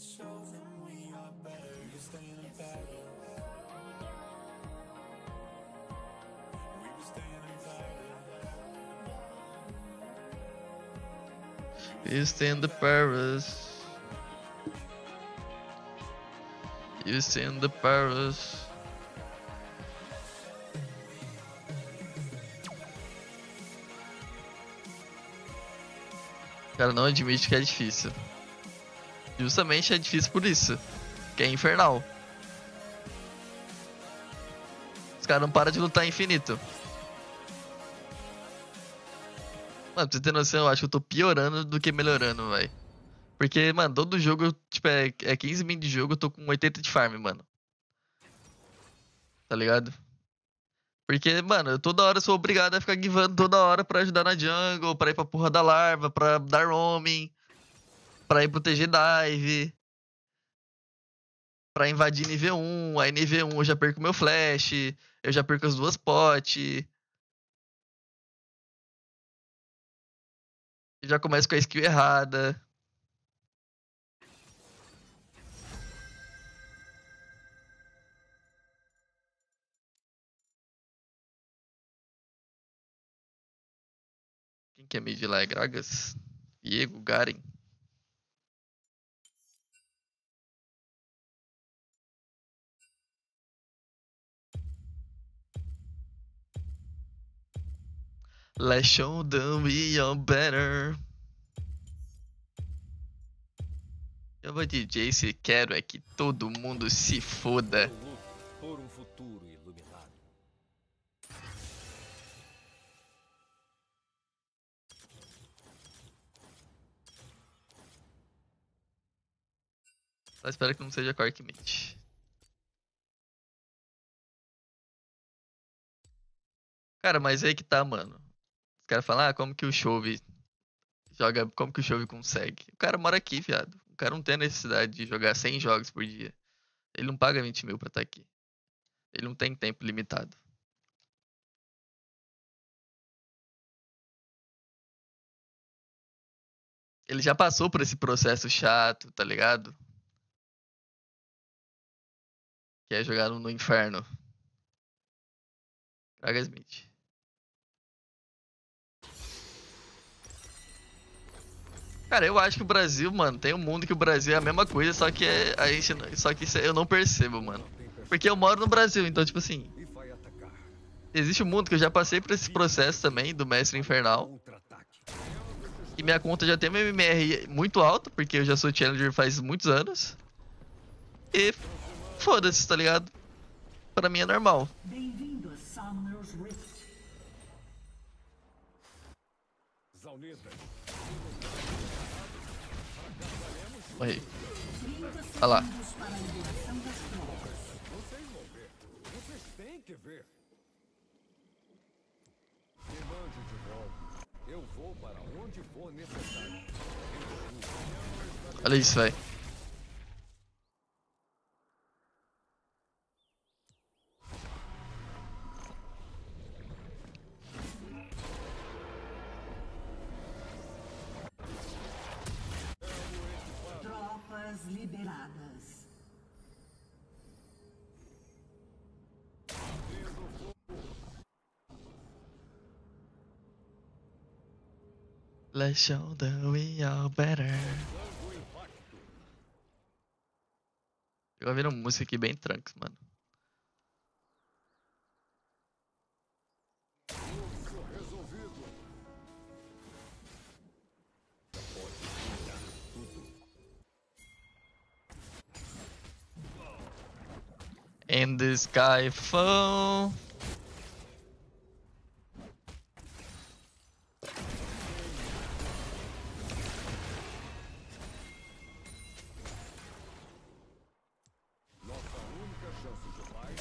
You stay in the Paris. You stay in the Paris. O cara não admite que é difícil. Justamente é difícil por isso. Que é infernal. Os caras não param de lutar infinito. Mano, pra você ter noção, eu acho que eu tô piorando do que melhorando, velho. Porque, mano, todo jogo, tipo, é 15 min de jogo, eu tô com 80 de farm, mano. Tá ligado? Porque, mano, eu toda hora sou obrigado a ficar givando toda hora pra ajudar na jungle, pra ir pra porra da larva, pra dar roaming, pra ir proteger dive, pra invadir nível 1. Aí nível 1 eu já perco meu flash, eu já perco as duas potes. Já começo com a skill errada. Quem que é mid lá? É Gragas? Diego, Garen. Let's show them we are better. Eu vou de Jace, quero é que todo mundo se foda. Eu luto por um futuro iluminado. Só espero que não seja Cork Mid. Cara, mas aí que tá, mano. Os caras falam, ah, como que o Chove joga, como que o Chove consegue? O cara mora aqui, viado. O cara não tem a necessidade de jogar 100 jogos por dia. Ele não paga 20 mil pra estar aqui. Ele não tem tempo limitado. Ele já passou por esse processo chato, tá ligado? Que é jogar no inferno. Gragas Mid. Cara, eu acho que o Brasil, mano, tem um mundo que o Brasil é a mesma coisa, só que a gente, só que eu não percebo, mano. Porque eu moro no Brasil, então tipo assim, E vai atacar. existe um mundo que eu já passei por esse processo também do Mestre Infernal. Contra-ataque. E minha conta já tem uma MMR muito alta, porque eu já sou Challenger faz muitos anos. E foda-se, tá ligado? Pra mim é normal. Bem-vindo a Summoner's Rift. Zaunida. Morri. 30 Olha lá. segundos para a liberação das tropas. Vocês vão ver. Vocês têm que ver. Me mande de volta. Eu vou para onde for necessário. Olha isso, velho. Tropas liberadas. Let's show them we are better. Eu ouvindo música aqui bem tranks, mano. In the sky fall. Nossa única chance de paz.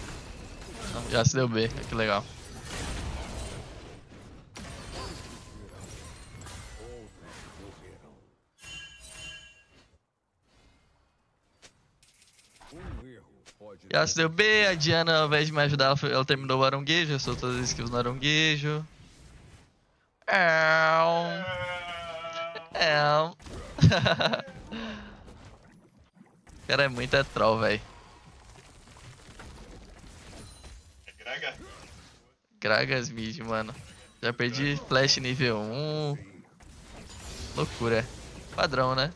Já se deu B, que legal. Yasuo deu B, a Diana, ao invés de me ajudar, ela terminou o aronguejo, eu sou todas as skills no aronguejo. É. O cara é muito troll, velho. É Graga? Gragas mid, mano. Já perdi flash nível 1. Loucura. Padrão, né?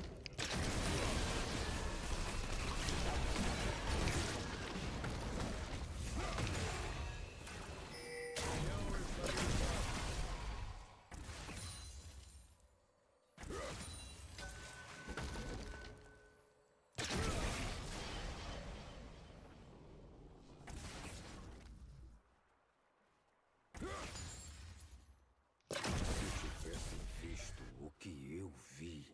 Tivessem visto o que eu vi.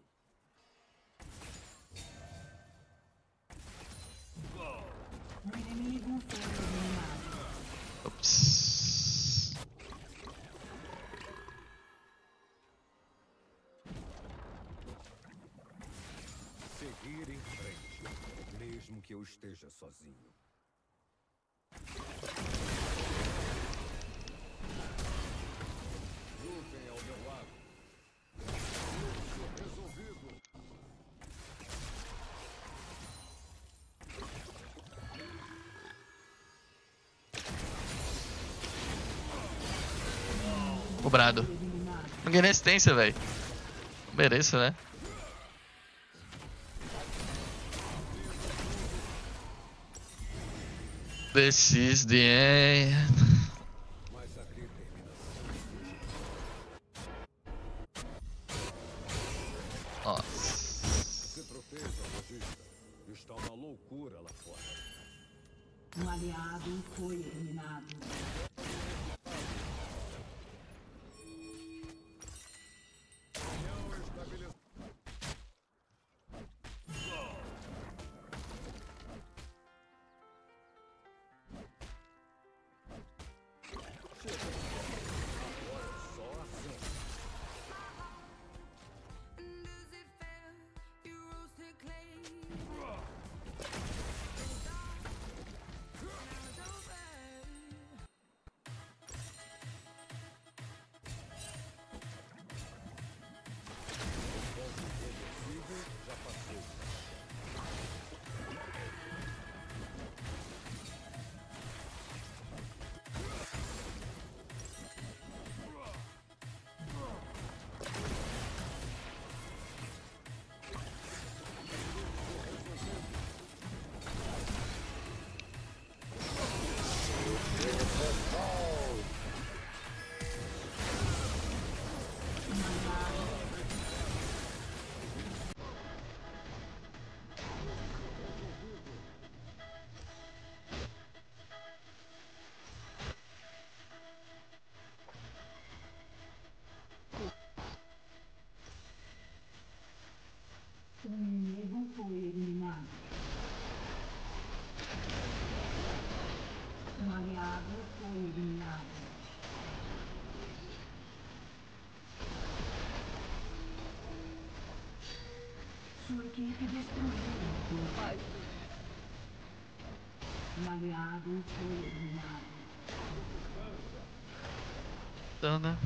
O inimigo foi eliminado. Ops. Seguir em frente, mesmo que eu esteja sozinho. Lutem ao meu lado. Isso resolvido. Cobrado. Não ganhei resistência, velho. Mereço, né? This is the end. Mas a determinação. Nossa. Se proteja, lojista. Está uma loucura lá fora. Um aliado foi eliminado. O inimigo foi eliminado. Um aliado foi eliminado. Sua equipe destruiu o pai. Um aliado foi eliminado. Então, né?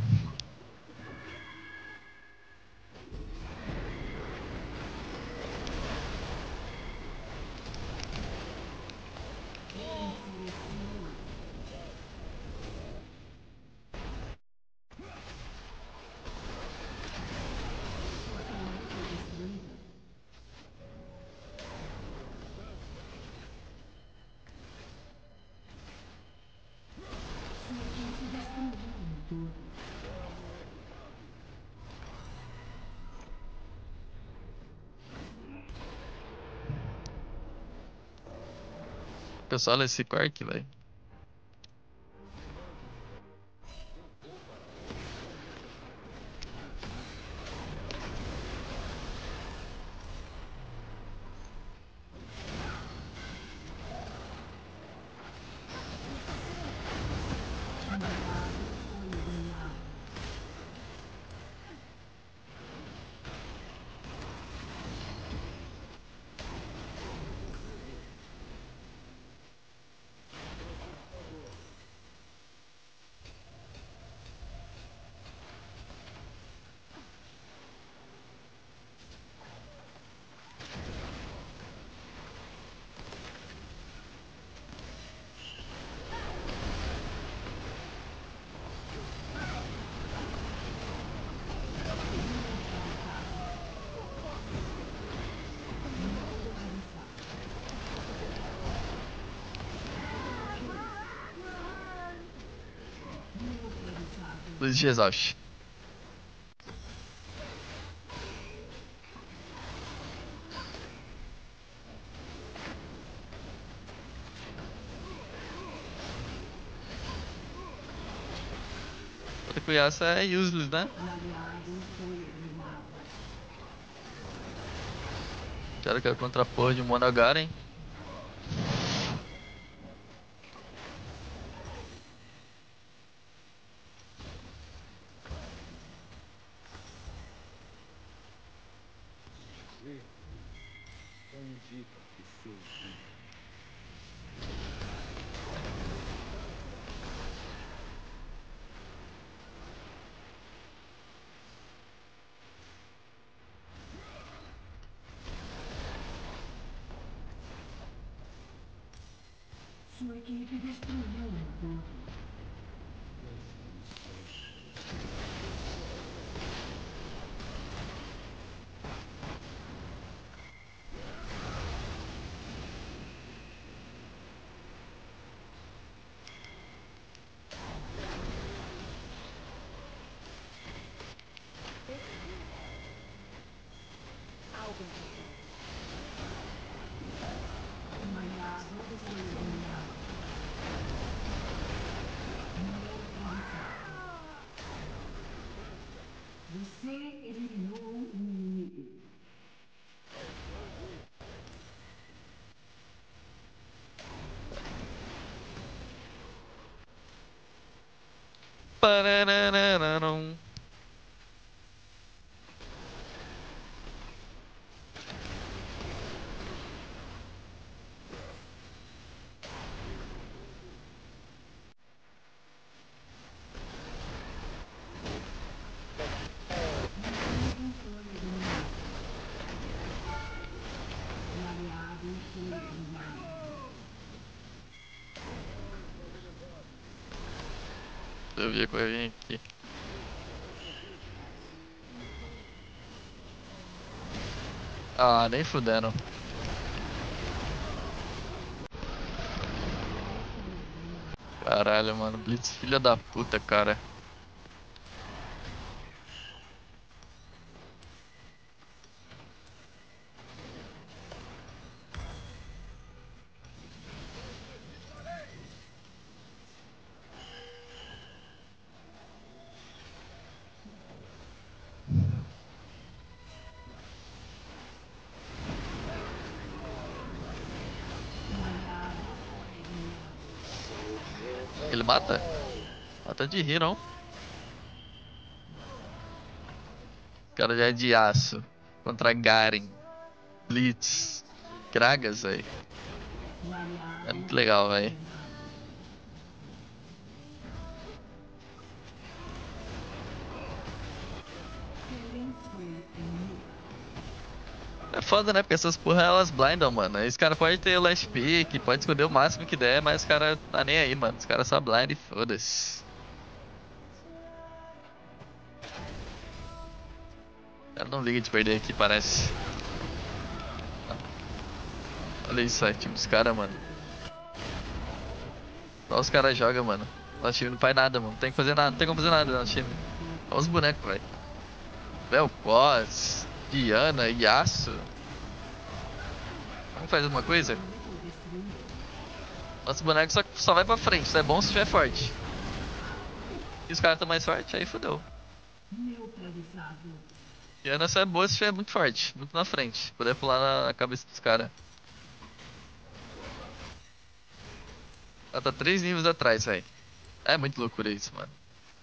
Pessoal, esse Quark, velho. Blitz de Exaust. Outra que o Yasuo é useless, né? Um aliado foi eliminado. Quero que é contra a porra de um Monogaren. Só indica que seu fim. Sua equipe destruiu um ponto. Um aliado foi eliminado. Neutralizado. Você eliminou um inimigo. Parararararam. Inimigo foi eliminado. Um aliado foi eliminado. Deixa eu ver qual é aqui. Ah, nem fudendo. Caralho, mano. Blitz, filha da puta, cara. Um aliado foi eliminado. Ele mata? Mata de rir, não? O cara já é de aço. Contra Garen. Blitz. Gragas, velho. Um aliado É muito legal, foi velho. eliminado. Killing spree inimigo. É foda, né? Porque essas porra elas blindam, mano. Aí os caras podem ter o last pick, pode escolher o máximo que der, mas os caras tá nem aí, mano. Os caras só blind e foda-se. O cara não liga de perder aqui, parece. Olha isso aí, time dos caras, mano. Só os caras jogam, mano. Nosso time não faz nada, mano. Não tem que fazer nada, não tem como fazer nada no nosso time. Olha os bonecos, velho. Vel'Koz, Diana, Yasuo. Vamos fazer uma coisa? Nosso boneco só vai pra frente, isso é bom se estiver forte. E os caras estão mais fortes, aí fodeu. Neutralizado. Diana só é boa se estiver muito forte, muito na frente. Poder pular na cabeça dos caras. Ela tá 3 níveis atrás, velho. É muito loucura isso, mano.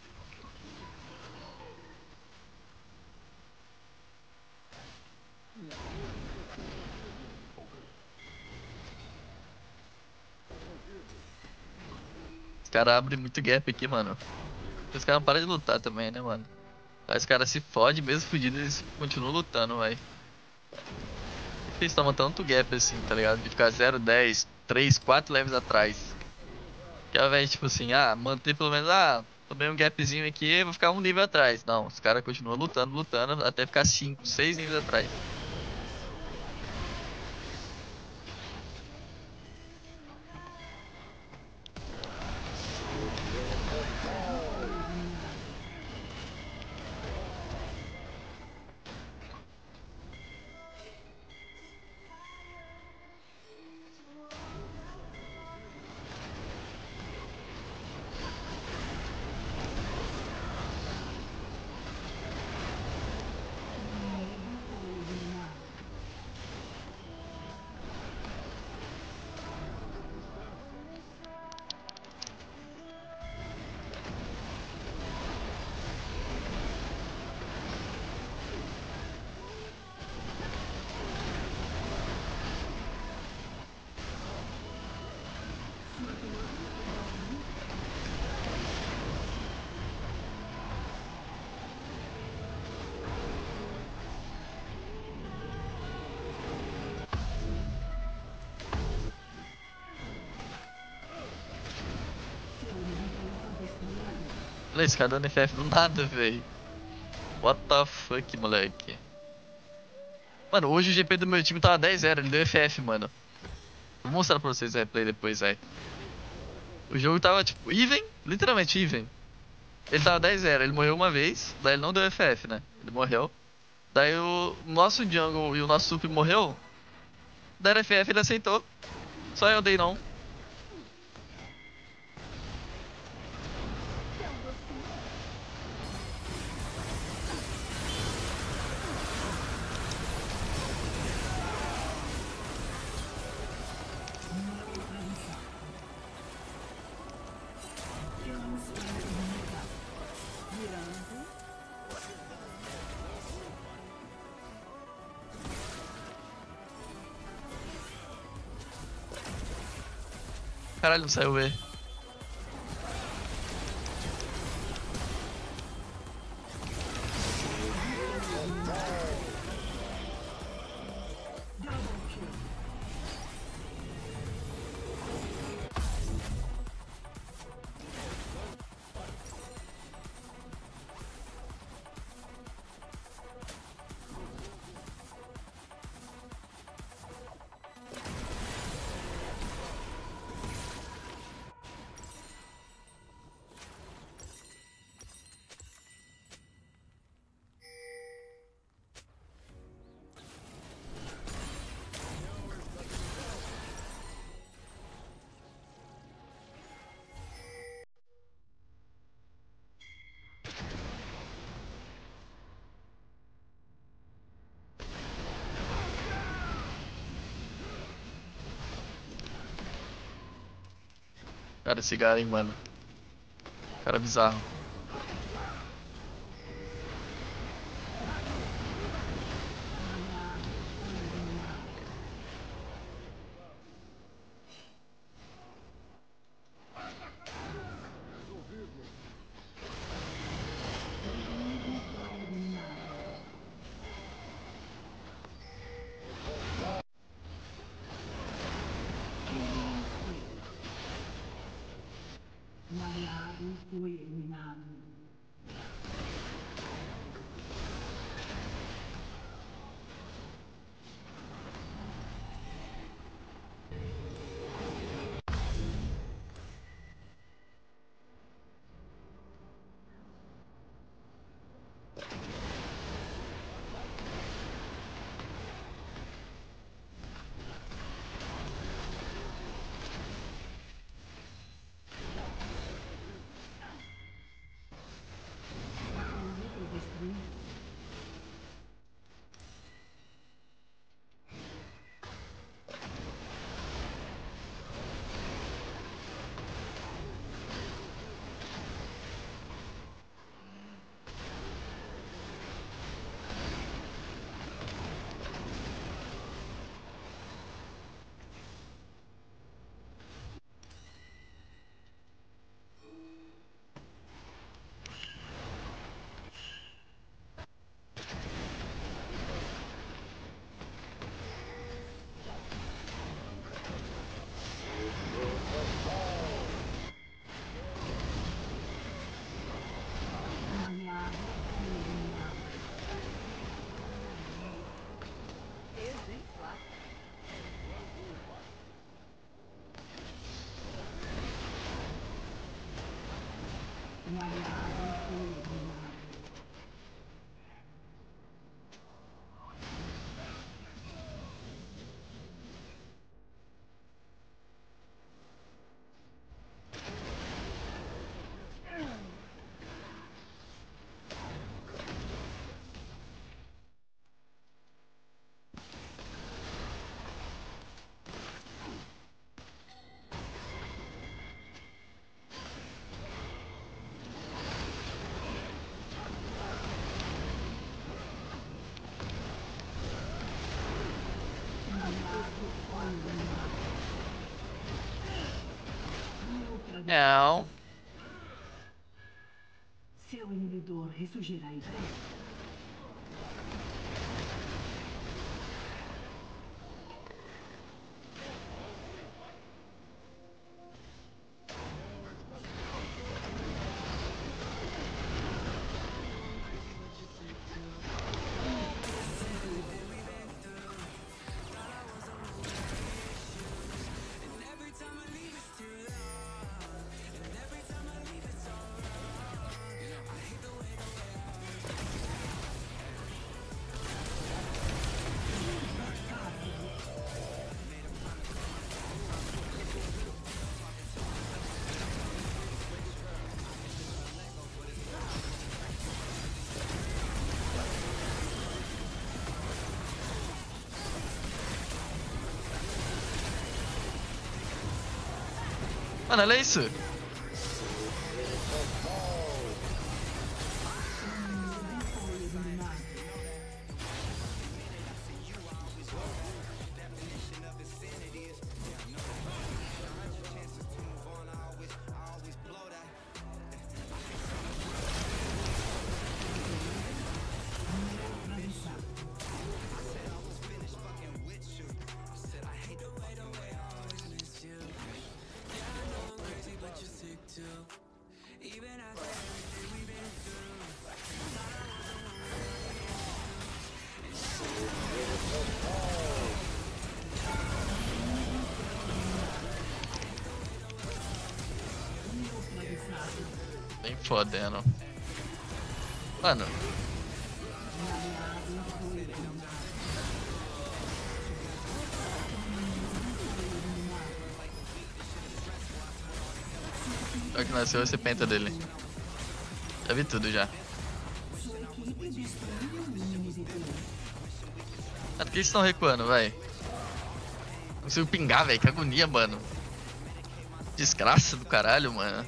Os caras abrem muito gap aqui, mano. Os caras não param de lutar também, né, mano? Aí os caras se fodem, mesmo fudidos, eles continuam lutando, velho. Por que eles tomam tanto gap assim, tá ligado? De ficar 0, 10, 3, 4 levels atrás. Que ao invés de, tipo assim, manter pelo menos, tomei um gapzinho aqui, vou ficar um nível atrás. Não, os caras continuam lutando, lutando, até ficar 5, 6 níveis atrás. Olha esse cara dando FF do nada, velho. What the fuck, moleque. Mano, hoje o GP do meu time tava 10-0, ele deu FF, mano. Vou mostrar pra vocês o replay depois, velho. O jogo tava, tipo, even, literalmente even. Ele tava 10-0, ele morreu uma vez, daí ele não deu FF, né? Ele morreu. Daí o nosso jungle e o nosso sup morreu. Deram FF, ele aceitou. Só eu dei não. Caralho, não saiu E. Cara, esse Garen, mano. Cara bizarro. O aliado foi eliminado. O aliado foi eliminado. O aliado foi eliminado. O aliado foi eliminado. Neutralizado. Não. Seu inibidor ressurgirá em breve. Mano, olha isso. Bem fodendo. Mano. Só que nasceu esse penta dele. Já vi tudo já. Mas por que eles estão recuando, vai? Não consigo pingar, velho. Que agonia, mano. Desgraça do caralho, mano.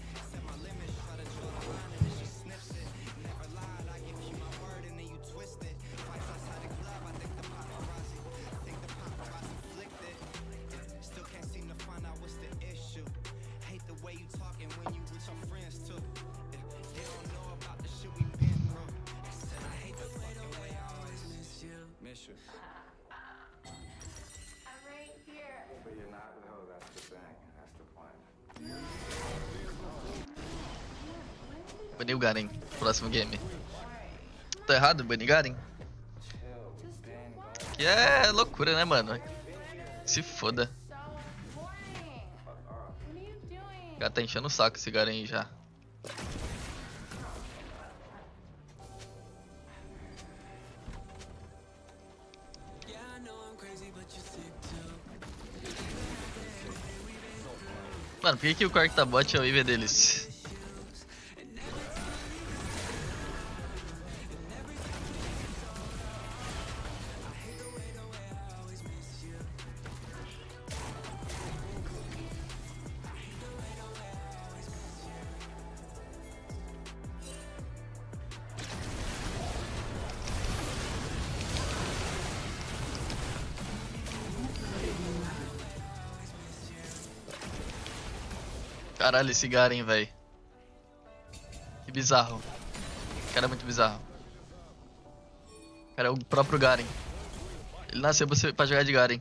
Banir o Garen, próximo game. Tô errado, banir Garen? Que é loucura, né, mano? Se foda. O cara tá enchendo o saco esse Garen aí já. Mano, por que o quarto bot é o IV deles? Caralho, esse Garen, velho. Que bizarro. O cara é muito bizarro. O cara é o próprio Garen. Ele nasceu pra jogar de Garen.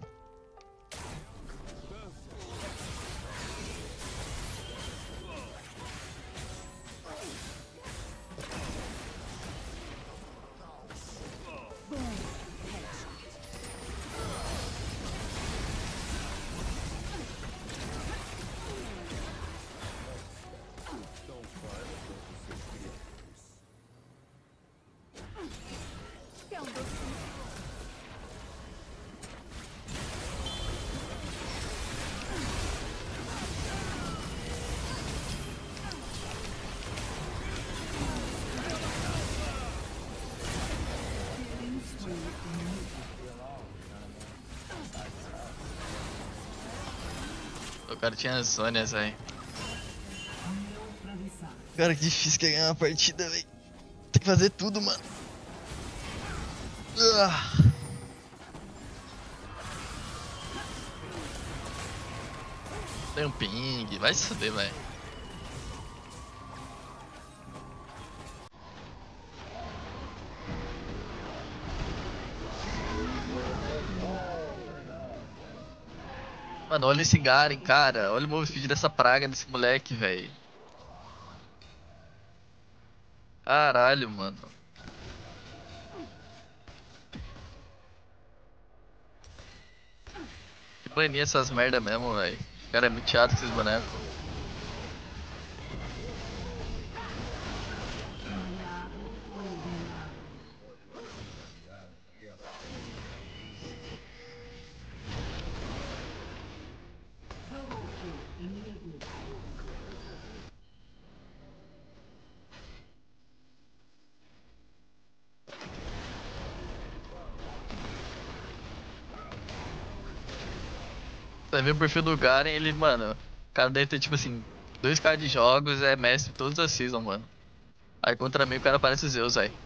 O cara tinha as zonas, velho. Cara, que difícil que é ganhar uma partida, velho. Tem que fazer tudo, mano. Tem um ping, vai se fuder, velho. Mano, olha esse Garen, cara. Olha o move speed dessa praga desse moleque, velho. Caralho, mano. Que banir essas merda mesmo, velho. Cara, é muito chato com esses bonecos. Você vê o perfil do Garen, ele, mano, cara deve ter, tipo assim, 2K de jogos, é mestre de todas as seasons, mano. Aí contra mim o cara parece Zeus, aí.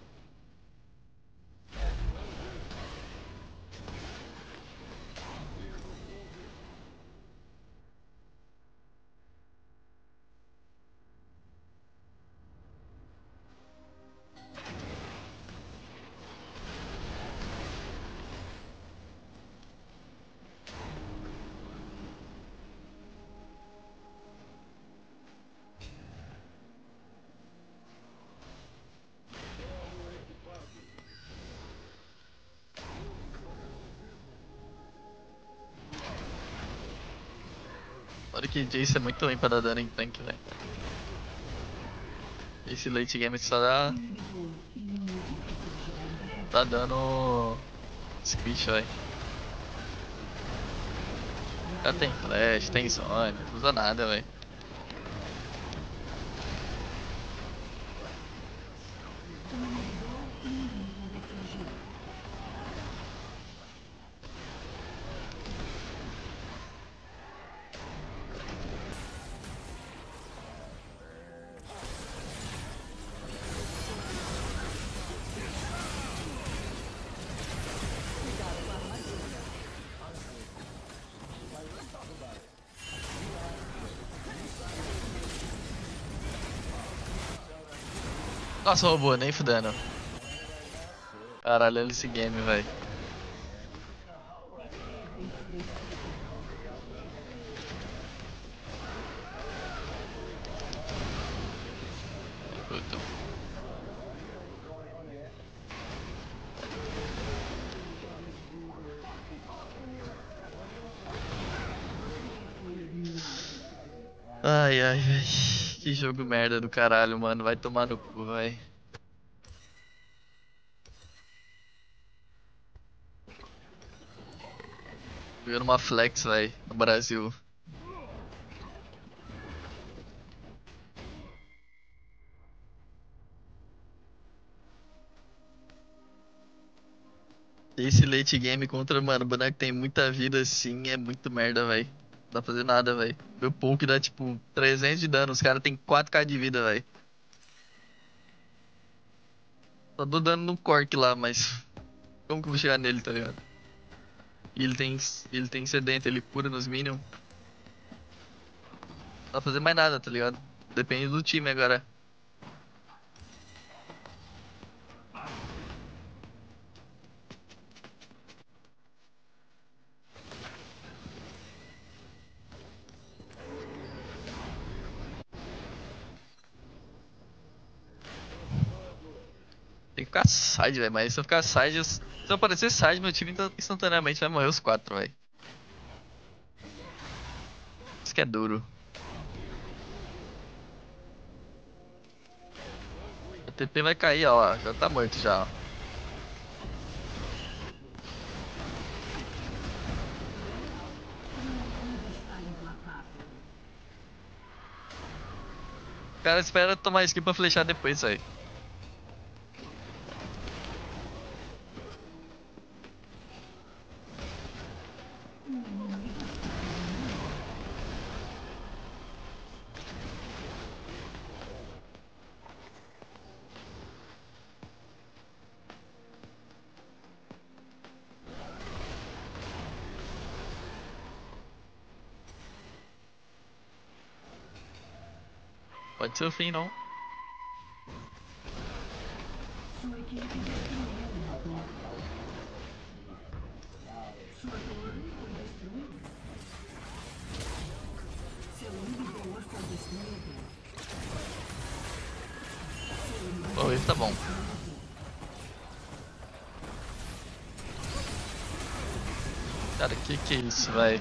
Olha que Jace é muito ruim pra dar dano em tanque, velho. Esse late game só dá, Inibidor inimigo ressurgirá em breve. dá dano speech, velho. O cara tem flash, tem zone, não usa nada, velho. Um inibidor inimigo ressurgiu. Nossa, robô, nem fudendo. Caralho, olha esse game, velho. Puta. Ai, ai, ai. Que jogo merda do caralho, mano. Vai tomar no cu, vai. Jogando uma flex, vai, no Brasil. Esse late game contra, mano, boneco que tem muita vida assim é muito merda, velho. Não dá pra fazer nada, velho. Meu poke dá tipo 300 de dano, os caras tem 4K de vida, velho. Só dou dano no Cork lá, mas como que eu vou chegar nele, tá ligado? E ele tem sedento, ele cura nos minions. Não dá pra fazer mais nada, tá ligado? Depende do time agora. Tem que ficar side, velho. Mas se eu ficar side, se eu aparecer side, meu time instantaneamente vai morrer os 4, velho. Isso que é duro. O TP vai cair, ó. Já tá morto já, ó. Está implacável. O cara espera tomar skill pra flechar depois, velho. Pode ser o fim, não. Sua equipe destruiu uma torre. Sua torre foi destruída. Seu inibidor foi destruído. Pô, isso tá bom. Cara, que é isso, velho?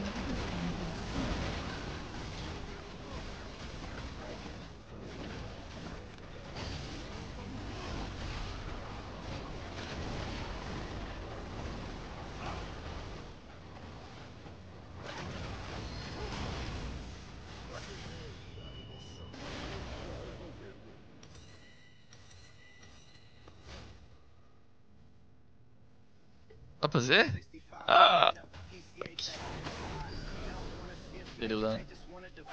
Dá pra fazer? Ah! Ele lá.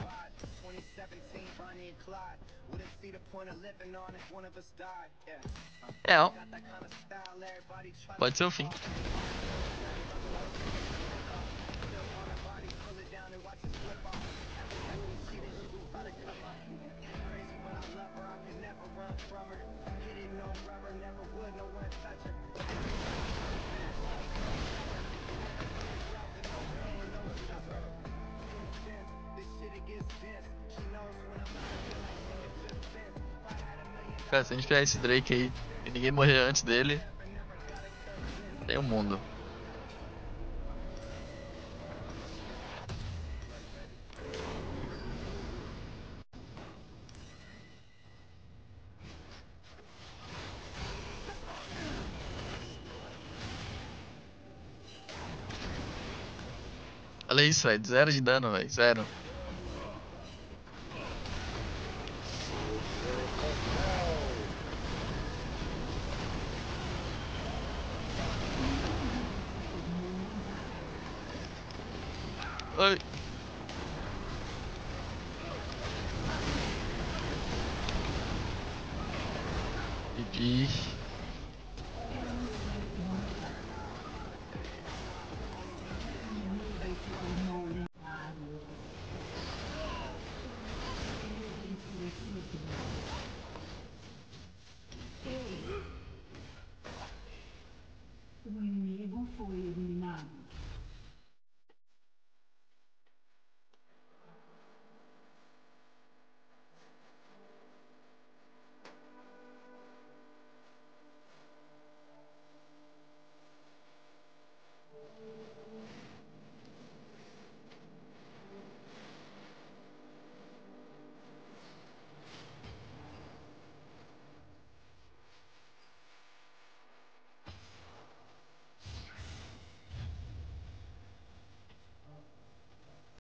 É, ó. Pode ser o fim. Cara, se a gente pegar esse Drake aí e ninguém morrer antes dele, tem um mundo. Olha isso, velho. 0 de dano, velho. 0. Oi. GG.